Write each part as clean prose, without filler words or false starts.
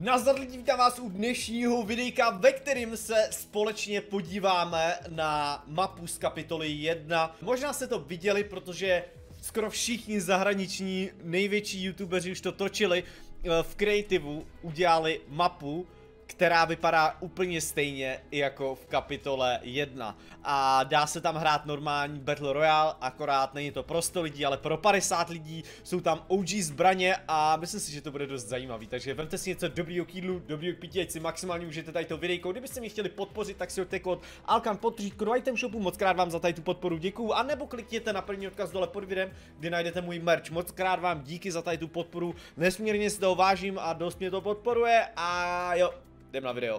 Nazdar lidi, vítám vás u dnešního videjka, ve kterém se společně podíváme na mapu z kapitoly 1. Možná jste to viděli, protože skoro všichni zahraniční největší youtubeři už to točili. V kreativu udělali mapu, která vypadá úplně stejně jako v kapitole 1. A dá se tam hrát normální Battle Royale, akorát není to pro 100 lidí, ale pro 50 lidí. Jsou tam OG zbraně a myslím si, že to bude dost zajímavý. Takže vemte si něco dobrýho k jídlu, dobrýho k pití, ať si maximálně užijete tady to videjko. Kdybyste mě chtěli podpořit, tak si hoďte kód Alkan podtržítko do item shopu. Moc krát vám za tady tu podporu děkuju. A nebo klikněte na první odkaz dole pod videem, kde najdete můj merch. Moc krát vám díky za tady tu podporu. Nesmírně si toho vážím a dost mě to podporuje. A jo. Jdem na video.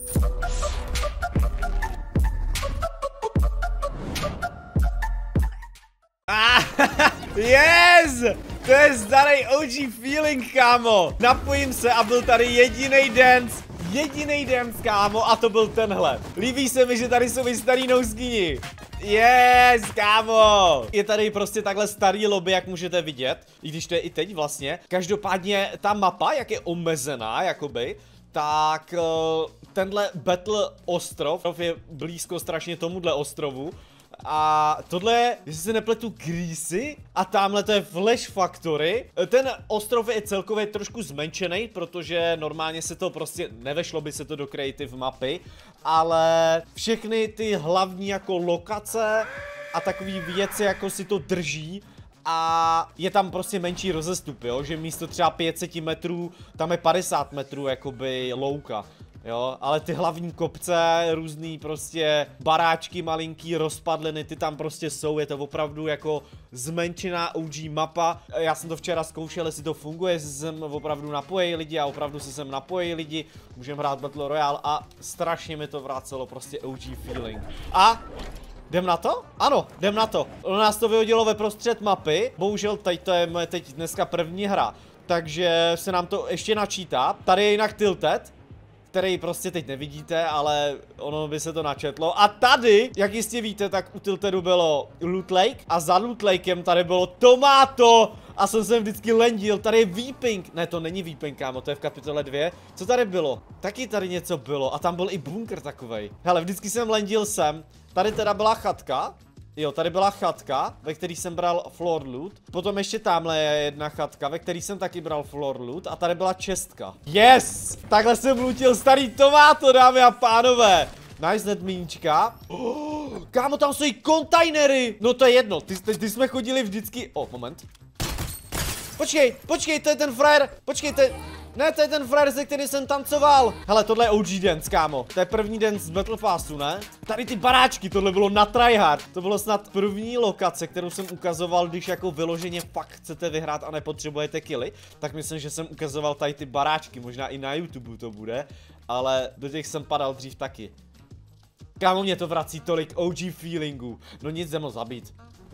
Yes! To je starý OG feeling, kámo. Napojím se a byl tady jediný dance. Jediný dance, kámo, a to byl tenhle. Líbí se mi, že tady jsou i starý noskyni. Yes, kámo. Je tady prostě takhle starý lobby, jak můžete vidět. I když to je i teď vlastně. Každopádně ta mapa, jak je omezená, jakoby, tak tenhle Battle ostrov je blízko strašně tomuhle ostrovu. A tohle je, jestli se nepletu, Greasy a tamhle to je Flash Factory. Ten ostrov je celkově trošku zmenšený, protože normálně se to prostě nevešlo by se to do creative mapy. Ale všechny ty hlavní jako lokace a takový věci jako si to drží. A je tam prostě menší rozestup, jo, že místo třeba 500 metrů, tam je 50 metrů jakoby louka, jo, ale ty hlavní kopce, různý prostě baráčky malinký, rozpadliny, ty tam prostě jsou, je to opravdu jako zmenšená OG mapa. Já jsem to včera zkoušel, jestli to funguje, jestli jsem opravdu napojí lidi a opravdu se sem napojí lidi, můžeme hrát Battle Royale a strašně mi to vracelo prostě OG feeling. A jdem na to? Ano, jdem na to. Ono nás to vyhodilo ve prostřed mapy. Bohužel tady to je moje teď dneska první hra. Takže se nám to ještě načítá. Tady je jinak Tilted, který prostě teď nevidíte, ale ono by se to načetlo. A tady, jak jistě víte, tak u Tiltedu bylo Loot Lake a za Loot Lakem tady bylo Tomato. A jsem vždycky lendil, tady je Weeping. Ne, to není Weeping, kámo, to je v kapitole 2. Co tady bylo? Taky tady něco bylo a tam byl i bunkr takovej. Hele, vždycky jsem lendil sem. Tady teda byla chatka. Jo, tady byla chatka, ve který jsem bral floor loot. Potom ještě tamhle je jedna chatka, ve který jsem taky bral floor loot. A tady byla čestka. Yes! Takhle jsem lootil starý Tomato, dámy a pánové. Nice, netmíníčka. Oh, kámo, tam jsou i kontejnery. No to je jedno, ty jsme chodili vždycky. Moment. Počkej, to je ten frajer. Počkejte. Ne, to je ten frajer, se kterým jsem tancoval. Hele, tohle je OG dance, kámo. To je první dance z Battle Passu, ne? Tady ty baráčky, tohle bylo na tryhard. To bylo snad první lokace, kterou jsem ukazoval, když jako vyloženě fakt chcete vyhrát a nepotřebujete killy. Tak myslím, že jsem ukazoval tady ty baráčky, možná i na YouTube to bude. Ale do těch jsem padal dřív taky. Kámo, mě to vrací tolik OG feelingů. No nic, jdem ho zabít.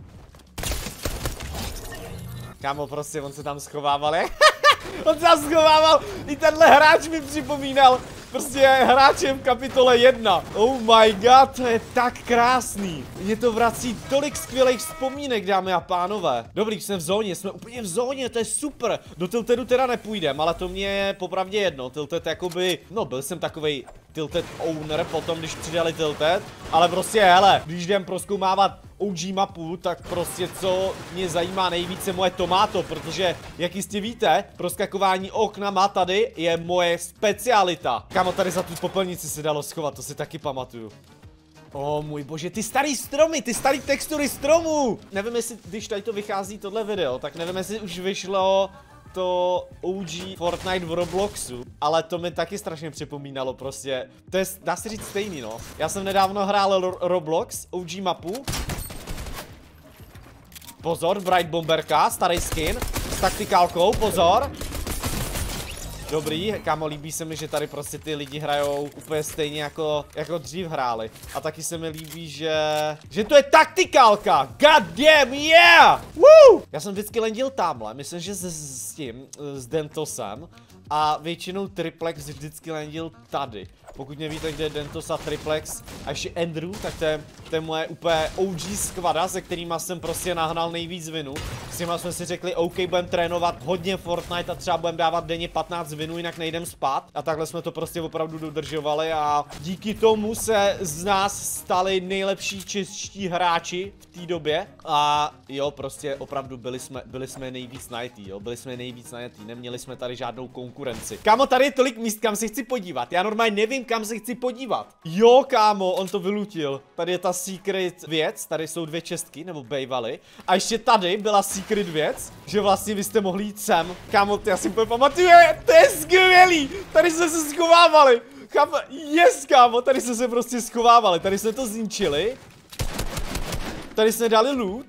Kámo, prostě, on se tam schovával, jak? On se tam schovával, i tenhle hráč mi připomínal prostě hráčem v kapitole 1. Oh my god, to je tak krásný. Mě to vrací tolik skvělých vzpomínek, dámy a pánové. Dobrý, jsme v zóně, jsme úplně v zóně, to je super. Do Tiltedu teda nepůjdem, ale to mě je popravdě jedno. Tilted jakoby, no byl jsem takovej Tilted owner potom, když přidali Tilted. Ale prostě, hele, když jdem prozkoumávat OG mapu, tak prostě co mě zajímá nejvíce moje Tomato, protože, jak jistě víte, proskakování oknama tady je moje specialita. Kámo, tady za tu popelnici se dalo schovat, to si taky pamatuju. O můj bože, ty starý stromy, ty starý textury stromů. Nevím, jestli, když tady to vychází tohle video, tak nevím, jestli už vyšlo to OG Fortnite v Robloxu, ale to mi taky strašně připomínalo prostě. To je, dá se říct stejný, no. Já jsem nedávno hrál Roblox, OG mapu. Pozor, Bright Bomberka, starý skin s taktikálkou, pozor. Dobrý, kámo, líbí se mi, že tady prostě ty lidi hrajou úplně stejně jako dřív hráli. A taky se mi líbí, že to je taktikálka. God damn, yeah! Woo! Já jsem vždycky lendil tamhle, myslím, že s Dentosem. a většinou triplex vždycky landil tady. Pokud nevíte, kde je Dentos a triplex a ještě Andrew, tak to je moje úplně OG skvada, se kterýma jsem prostě nahnal nejvíc vinů. S těma jsme si řekli, OK, budeme trénovat hodně Fortnite a třeba budeme dávat denně 15 vinů, jinak nejdem spát. A takhle jsme to prostě opravdu dodržovali a díky tomu se z nás stali nejlepší čeští hráči v té době. A jo, prostě opravdu byli jsme nejvíc najetý, jo, byli jsme nejvíc najetý, neměli jsme tady žádnou konkurenci. Kámo, tady je tolik míst, kam se chci podívat, já normálně nevím, kam se chci podívat. Jo, kámo, on to vylutil. Tady je ta secret věc, tady jsou 2 čestky, nebo bejvaly. A ještě tady byla secret věc, že vlastně vy jste mohli jít sem. Kámo, ty asi úplně pamatuje, to je skvělý, tady jsme se schovávali. Kámo, yes, kámo, tady jsme se prostě schovávali, tady jsme to zničili. Tady jsme dali loot.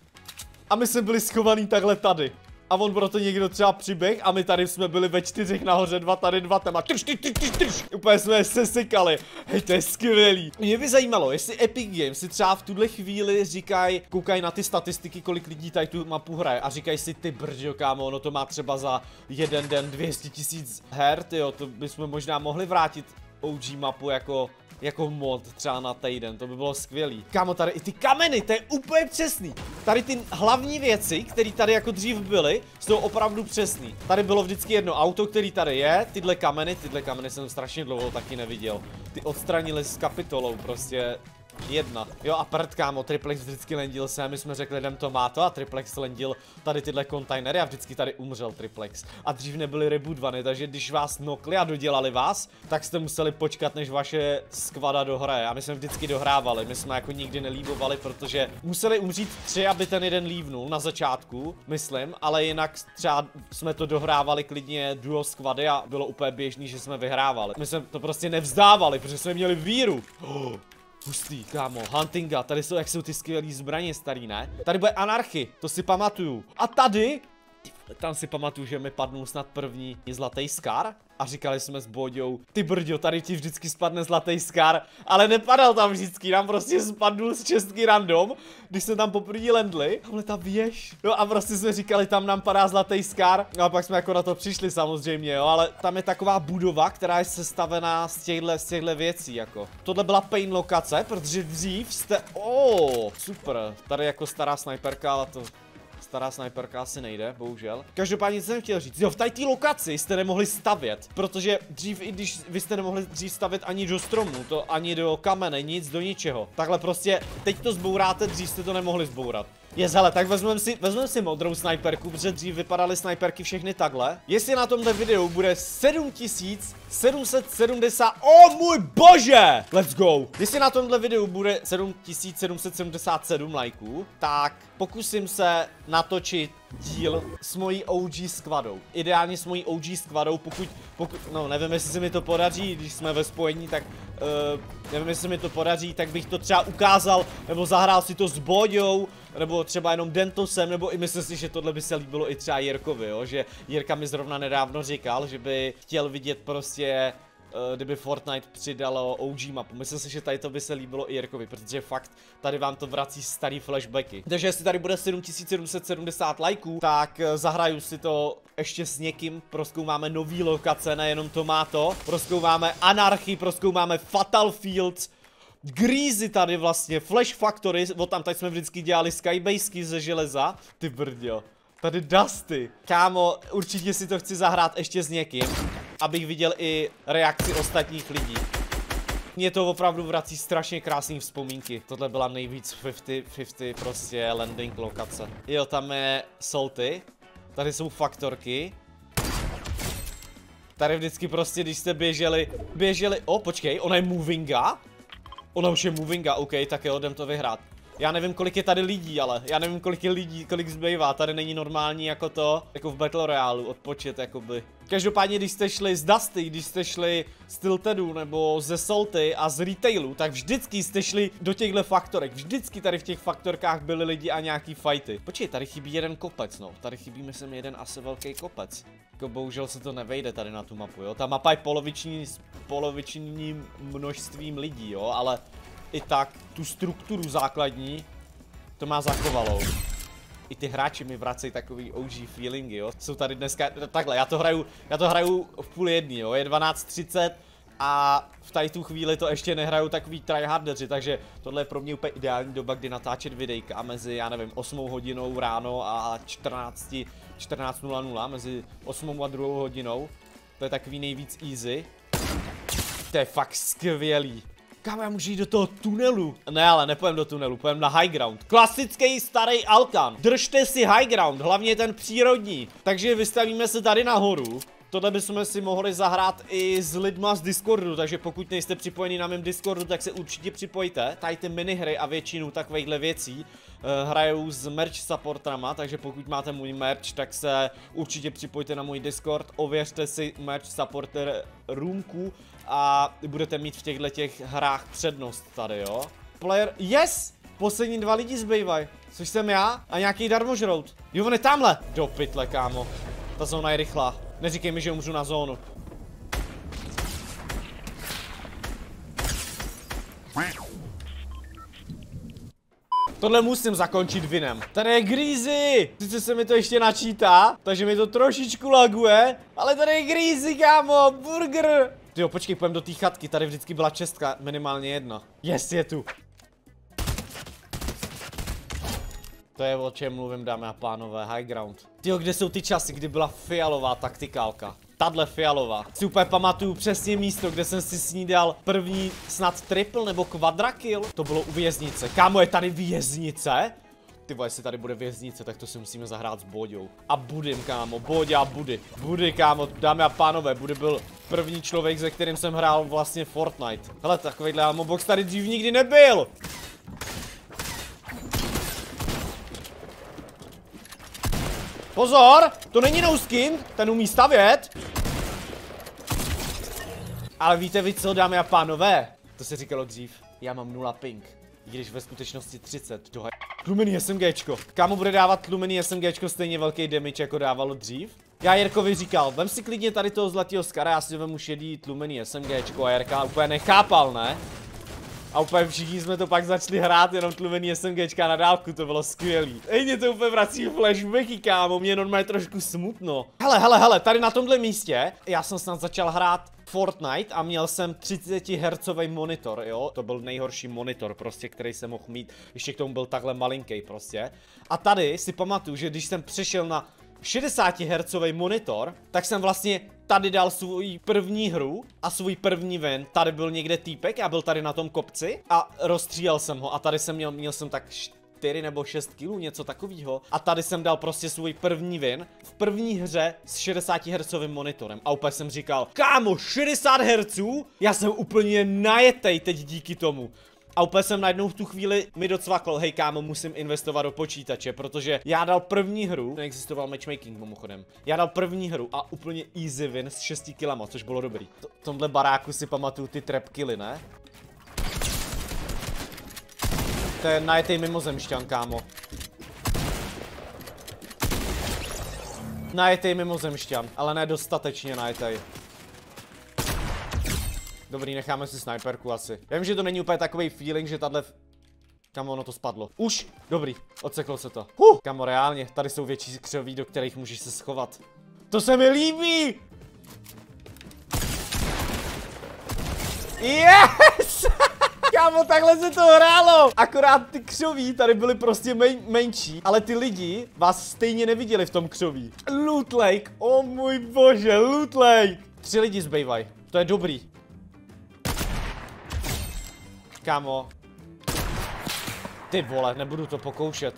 A my jsme byli schovaný takhle tady. A on proto někdo třeba přiběh a my tady jsme byli ve 4 nahoře, 2 tady, 2 tam a trš. Úplně jsme se sekali. Hej, to je skvělý. Mě by zajímalo, jestli Epic Games si třeba v tuhle chvíli říkají, koukají na ty statistiky, kolik lidí tady tu mapu hraje a říkají si, ty brďo, kámo, ono to má třeba za jeden den 200 000 her, tyjo, to bychom možná mohli vrátit OG mapu jako mod třeba na týden, to by bylo skvělý. Kámo, tady i ty kameny, to je úplně přesný. Tady ty hlavní věci, které tady jako dřív byly, jsou opravdu přesný. Tady bylo vždycky jedno auto, který tady je, tyhle kameny jsem strašně dlouho taky neviděl. Ty odstranili s kapitolou prostě. Jedna. Jo a prd, kámo, triplex vždycky lendil sem, my jsme řekli, jdem to má to a triplex lendil tady tyhle kontejnery a vždycky tady umřel triplex. A dřív nebyli rebootvany, takže když vás nokli a dodělali vás, tak jste museli počkat, než vaše skvada dohraje. A my jsme vždycky dohrávali, my jsme jako nikdy nelíbovali, protože museli umřít 3, aby ten jeden lívnul na začátku, myslím, ale jinak třeba jsme to dohrávali klidně duo skvady a bylo úplně běžný, že jsme vyhrávali. My jsme to prostě nevzdávali, protože jsme měli víru. Hustý, kámo, huntinga, tady jsou, jak jsou ty skvělý zbraně starý, ne? Tady bude anarchy, to si pamatuju. A tady, tam si pamatuju, že mi padnul snad první zlatý skar. A říkali jsme s Boďou, ty brďo, tady ti vždycky spadne zlatý skar, ale nepadal tam vždycky, nám prostě spadnul z čestky random, když jsme tam poprvé landli, tamhle ta věž, no a prostě jsme říkali, tam nám padá zlatý skar, no a pak jsme jako na to přišli samozřejmě, jo, ale tam je taková budova, která je sestavená z těchto věcí, jako. Tohle byla pain lokace, protože dřív jste, super, tady jako stará snajperka, ale to... Stará snajperka asi nejde, bohužel. Každopádně jsem chtěl říct, jo, v té lokaci jste nemohli stavět, protože dřív, i když vy jste nemohli dřív stavět ani do stromů, to ani do kamene, nic, do ničeho. Takhle prostě, teď to zbouráte, dřív jste to nemohli zbourat. Hele, tak vezmeme si modrou snajperku, protože dřív vypadaly snajperky všechny takhle. Jestli na tomhle videu bude 7770, můj bože! Let's go! Jestli na tomhle videu bude 7777 lajků, tak pokusím se natočit díl s mojí OG skvadou. Ideálně s mojí OG skvadou, pokud no nevím, jestli se mi to podaří, když jsme ve spojení, tak nevím, jestli se mi to podaří, tak bych to třeba ukázal, nebo zahrál si to s Boďou, nebo třeba jenom Dentosem, nebo i myslím si, že tohle by se líbilo i třeba Jirkovi, jo, že Jirka mi zrovna nedávno říkal, že by chtěl vidět prostě, kdyby Fortnite přidalo OG mapu. Myslím si, že tady to by se líbilo i Jirkovi, protože fakt tady vám to vrací starý flashbacky. Takže jestli tady bude 7770 lajků, tak zahraju si to ještě s někým, prozkoumáme nový lokace, nejenom to má to, prozkoumáme Anarchy, prozkoumáme Fatal Fields, Greasy tady vlastně, Flash Factory, tam tady jsme vždycky dělali skybasky ze železa, ty brďo. Tady Dusty. Kámo, určitě si to chci zahrát ještě s někým, abych viděl i reakci ostatních lidí. Mně to opravdu vrací strašně krásné vzpomínky. Tohle byla nejvíc 50-50 prostě landing lokace. Jo, tam je Salty. Tady jsou faktorky. Tady vždycky prostě, když jste běželi, počkej, ona je movinga? Ona už je movinga, OK, tak jo, jdem to vyhrát. Já nevím, kolik je tady lidí, ale já nevím, kolik je lidí, kolik zbývá, tady není normální jako to, jako v Battle Royale, odpočet jakoby. Každopádně, když jste šli z Dusty, když jste šli z Tiltedu nebo ze Salty a z Retailu, tak vždycky jste šli do těchto faktorek, vždycky tady v těch faktorkách byli lidi a nějaký fighty. Počkej, tady chybí jeden kopec, no, tady chybí myslím jeden asi velký kopec. Jako bohužel se to nevejde tady na tu mapu, jo, ta mapa je polovičním množstvím lidí, jo, ale i tak tu strukturu základní to má zachovalou. i ty hráči mi vracejí takový OG feelingy, jo. Jsou tady dneska, takhle, já to hraju v půl jedný, jo, je 12:30 a v tady tu chvíli to ještě nehraju takový tryhardeři, takže tohle je pro mě úplně ideální doba, kdy natáčet videjka mezi, já nevím, 8 hodinou ráno a 14:00, mezi 8 a 2 hodinou. To je takový nejvíc easy. To je fakt skvělý. Kámo, já můžu jít do toho tunelu. Ne, ale nepojem do tunelu, pojem na high ground. Klasický starý Alkan. Držte si high ground, hlavně ten přírodní. Takže vystavíme se tady nahoru. Tohle bychom si mohli zahrát i s lidma z Discordu, takže pokud nejste připojení na mém Discordu, tak se určitě připojte. Tady ty minihry a většinu takovýchhle věcí hrajou s merch supportrama, takže pokud máte můj merch, tak se určitě připojte na můj Discord, ověřte si merch supporter roomku a budete mít v těchto hrách přednost tady, jo. Player, yes! Poslední 2 lidi zbývají, což jsem já a nějaký darmožrout. Jo, on je tamhle. Do pytle, kámo. Ta zóna je rychlá. Neříkej mi, že umřu na zónu. Tohle musím zakončit vinem. Tady je Greasy! Sice se mi to ještě načítá, takže mi to trošičku laguje, ale tady je Greasy, kámo, burger! Tyjo, počkej, půjdem do té chatky, tady vždycky byla čestka, minimálně jedna. Yes, je tu. To je, o čem mluvím, dámy a pánové, high ground. Tyjo, kde jsou ty časy, kdy byla fialová taktikálka? Tadle fialová. Si úplně pamatuju přesně místo, kde jsem si snídal první snad triple nebo quadrakill. To bylo u věznice. Kámo, je tady věznice? Ty vole, jestli tady bude věznice, tak to si musíme zahrát s Boďou. A Budym, kámo, Boďa a Budy. Budy, kámo, dámy a pánové, Budy byl první člověk, se kterým jsem hrál vlastně Fortnite. Hele, takovýhle ammo box tady dřív nikdy nebyl. Pozor, to není no skin, ten umí stavět. Ale víte vy co, dámy a pánové? To se říkalo dřív, já mám 0 ping. I když ve skutečnosti 30 do Tlumený SMGčko. Kámo bude dávat tlumený SMGčko stejně velký damage jako dávalo dřív? Já Jirkovi říkal, vem si klidně tady toho zlatého skara, já si vemu šedý tlumený SMGčko a Jirka úplně nechápal, ne? A úplně všichni jsme to pak začali hrát, jenom tlumený SMGčka na dálku, to bylo skvělý. Ej, mě to úplně vrací flashbacky, kámo, mě normálně trošku smutno. Hele, tady na tomhle místě, já jsem snad začal hrát Fortnite a měl jsem 30 Hz monitor, jo. To byl nejhorší monitor prostě, který jsem mohl mít, ještě k tomu byl takhle malinký prostě. A tady si pamatuju, že když jsem přešel na 60 Hz monitor, tak jsem vlastně tady dal svůj první hru a svůj první win. Tady byl někde týpek, já byl tady na tom kopci a rozstřílel jsem ho a tady jsem měl jsem tak 4 nebo 6 kilů, něco takového. A tady jsem dal prostě svůj první win v první hře s 60 Hz monitorem. A úplně jsem říkal, kámo, 60 Hz? Já jsem úplně najetej teď díky tomu. A úplně jsem najednou v tu chvíli mi docvakl, hej kámo, musím investovat do počítače, protože já dal první hru, neexistoval matchmaking mimochodem, já dal první hru a úplně easy win s 6 killama, což bylo dobrý. V tomhle baráku si pamatuju ty trap killy, ne? To je najetej mimozemšťan, kámo. Najetej mimozemšťan, ale ne dostatečně najetej. Dobrý, necháme si sniperku asi. Já vím, že to není úplně takový feeling, že tahle... Kamo, ono to spadlo. Už! Dobrý, odseklo se to. Kamo, reálně, tady jsou větší křoví, do kterých můžeš se schovat. To se mi líbí! Yes! Kámo, takhle se to hrálo! Akorát ty křoví tady byly prostě menší, ale ty lidi vás stejně neviděli v tom křoví. Loot Lake, o můj bože, Loot Lake! 3 lidi zbývají, to je dobrý. Kámo. Ty vole, nebudu to pokoušet.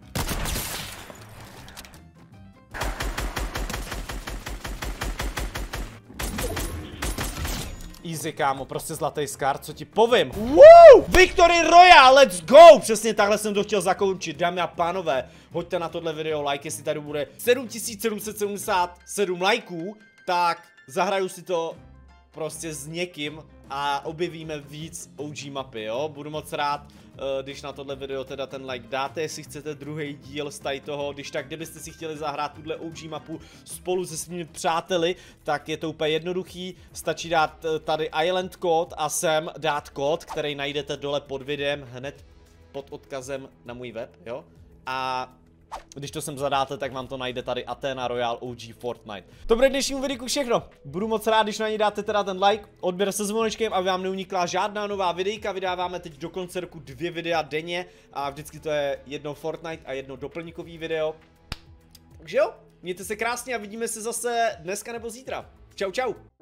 Easy, kámo, prostě zlatý skar, co ti povím. Woo! Victory Royale, let's go! Přesně takhle jsem to chtěl zakončit, dámy a pánové. Hoďte na tohle video like, jestli tady bude 7777 lajků, tak zahraju si to prostě s někým a objevíme víc OG mapy, jo? Budu moc rád, když na tohle video teda ten like dáte, jestli chcete druhý díl z tady toho, když tak, kdybyste si chtěli zahrát tuhle OG mapu spolu se svými přáteli, tak je to úplně jednoduchý, stačí dát tady Island kód a sem dát kód, který najdete dole pod videem, hned pod odkazem na můj web, jo? A Když to sem zadáte, tak vám to najde tady Athena Royal OG Fortnite. To bude dnešnímu videu všechno. Budu moc rád, když na ní dáte teda ten like, odběr se zvonečkem, aby vám neunikla žádná nová videjka. Vydáváme teď do konce roku 2 videa denně a vždycky to je jedno Fortnite a jedno doplňkový video. Takže jo, mějte se krásně a vidíme se zase dneska nebo zítra. Čau, čau.